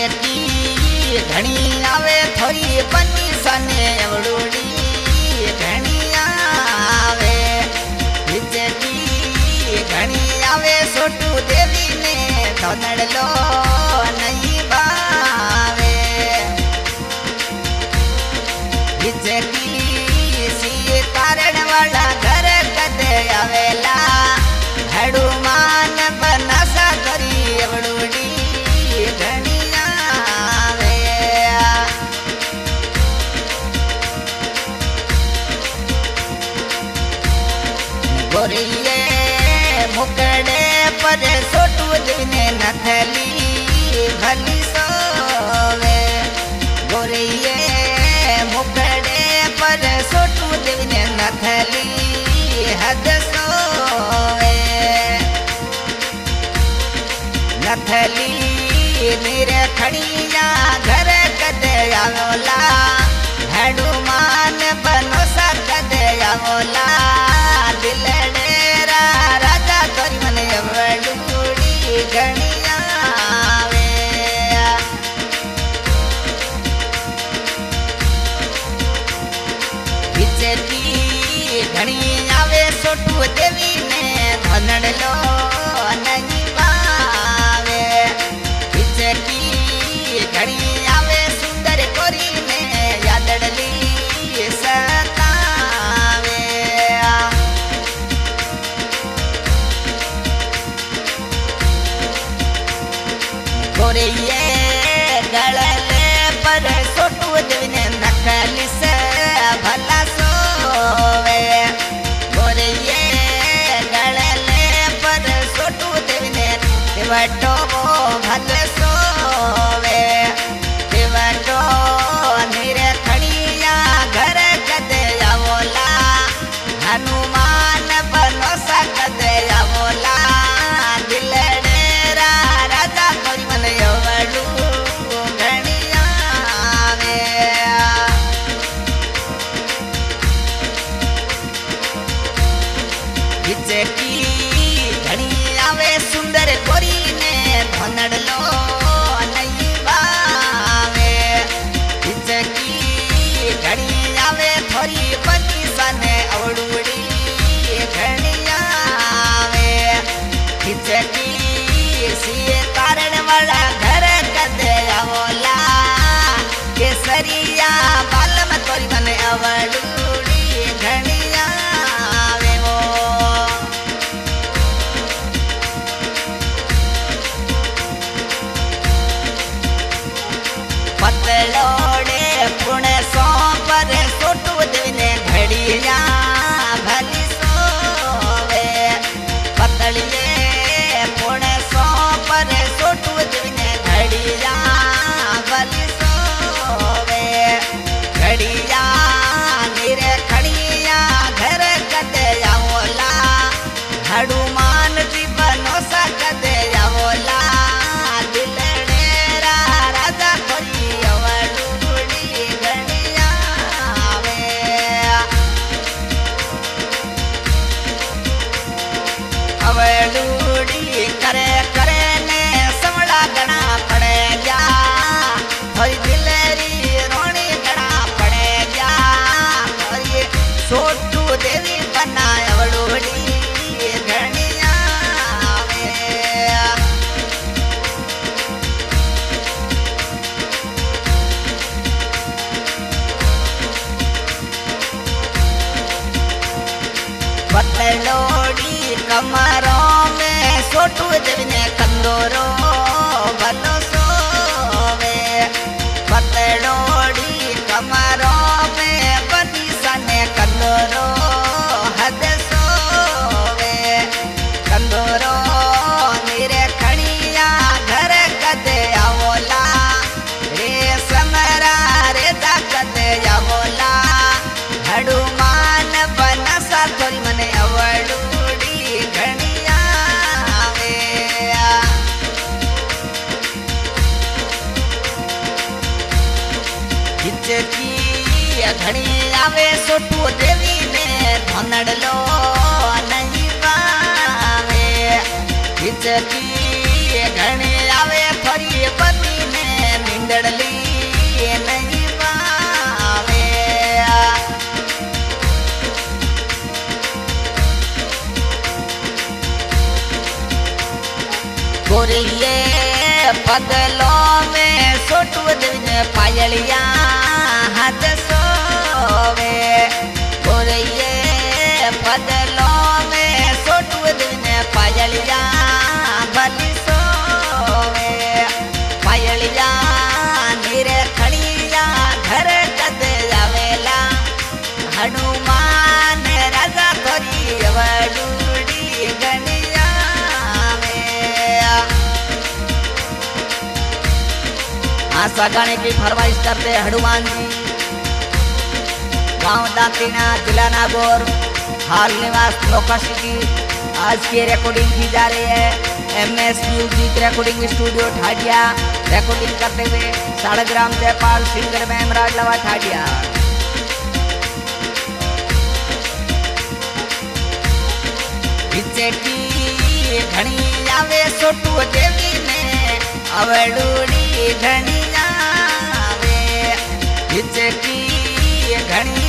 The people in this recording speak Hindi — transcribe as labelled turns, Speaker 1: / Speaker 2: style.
Speaker 1: की घणी आवे थोड़ी बनी सने अवड़ूड़ी घणी आवे विचे की घणी आवे सोटू देवी ने धनड़ लो नहीं बावे विचे की सी कारण वाला घर कदे आवेला हनुमान बनसा करी अवड़ूड़ी घणी आवे गोरिये मुकड़े पर सोटू दिने नथली भली सोवे गोरिये मुकड़े पर सोटू दिने नथली हद सोवे नथली मेरे खड़िया घर कदे आवला हनुमान बनसा कदे आवला दिलडेरा राजा तोरी मन अवड़ूड़ी घणी आवे विचे की घणी आवे सोटू देवी ने धनड़ लो नहीं बावे विचे की घणी आवे सुंदर कोरी ने यादड़ली सतावे गोरिये गड़ले पर सोटू देवी नखली से भला सोवे गोरिये गड़ले पर सोटू देवी देवटो भल सोवे देवटो निरे खड़िया घर कदे आवला हनुमान बनसा कदे आवला दिलडेरा राजा तोरी मन अवड़ू घणी आवे विचे की घणी आवे सुंदर कोरी ने धनड़ लो नहीं बावे विचे की घणी आवे थोड़ी बनी सने अवड़ूड़ी घणी आवे विचे की सी कारण वाला घर कदे आवला केसरिया बालम तोरी मन अवड़ूड़ी घणी आवे वो पतलोड़े पुणे सो पर सोटू देवी घड़िया भली सोवे पतलिए पुणे सो पर सोटू देवी घड़िया भली सोवे घड़िया मेरे खड़िया घर कदे आवला हनुमान जी बनसा कदे आवला दिलडेरा राजा तोरी अवड़ूड़ी घणी आवे अवड़ूड़ी करे करे ने समड़ा गणा पड़े जा थोड़ी दिलेरी रोणी गणा पड़े जा थोड़ी सोटू देवी बना अवड़ूड़ी घणी आवे पतलोड़ी कमरों में सोटू देवी ने कंदोरो भलो सोवे पतलोड़ी कमरों में बनी सने कंदोरो हद सोवे कंदोरो मेरे खड़िया घर कदे आवला रे समरा रे दा कदे आवला हनुमान बनसा तोरी मन अवड़ूड़ी घणी आवे विचे की घणी आवे सोटू देवी ने धनड़ लो नहीं बावे विचे की घणी आवे थोड़ी बनी ने ईंदड़ली नहीं पावे गोरिये पगलों में सोटू दिन पायलिया हाथ सोवे गोरिये पगलों में सोटू दिन पायलिया भली सोवे पायलिया नीरे खड़िया घर कद जावेला हनुमान राजा थोरी वडूडी गणिया आशा गाने की फरमाइश करते हनुमान जी गांव दांतीना जिला नागौर हाल निवास नौका सिटी आज की रिकॉर्डिंग की जा रही है MS म्यूजिक रिकॉर्डिंग स्टूडियो ठाडिया रिकॉर्डिंग करते हुए साड़ग्राम जयपाल सिंगर में इमरान लवा ठाडिया घनी आवे सोटू देवी में अवडूडी घनी आवे घनी